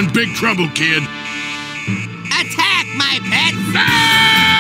in big trouble, kid. Attack, my pets! Ah!